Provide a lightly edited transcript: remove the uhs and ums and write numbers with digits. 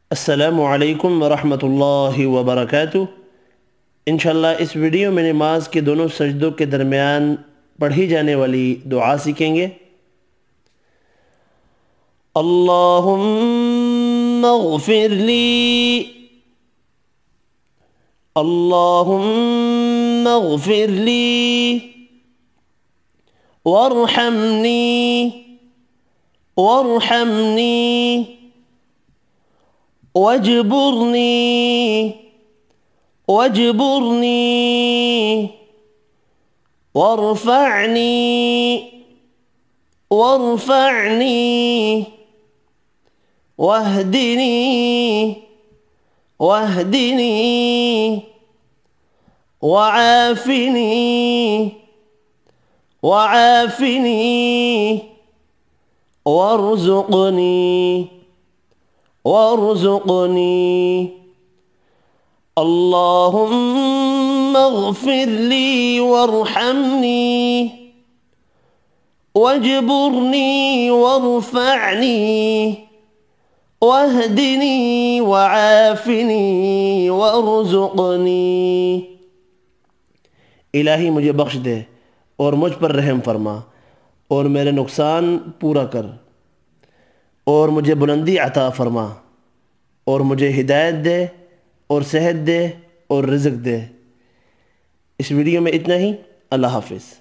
अस्सलामु अलैकुम वरहमतुल्लाहि वबरकातुह। इंशाअल्लाह इस वीडियो में नमाज के दोनों सजदों के दरमियान पढ़ी जाने वाली दुआ सीखेंगे। अल्लाहुम्मा ग़फ़िरली, अल्लाहुम्मा ग़फ़िरली वरहमनी वरहमनी वजबुरनी वजबुरनी वरफ़अनी वरफ़अनी वहदिनी वहदिनी वआफ़िनी वआफ़िनी वरज़ुक़नी वरज़ुक़नी। अल्लाहुम्मा ग़फ़िरली वरहमनी वजबुरनी वरफ़अनी वहदिनी वआफ़िनी वरज़ुक़नी। इलाही मुझे बख्श दे और मुझ पर रहम फरमा और मेरे नुकसान पूरा कर और मुझे बुलंदी अता फरमा और मुझे हिदायत दे और सेहत दे और रिज़्क़ दे। इस वीडियो में इतना ही। अल्लाह हाफ़िज़।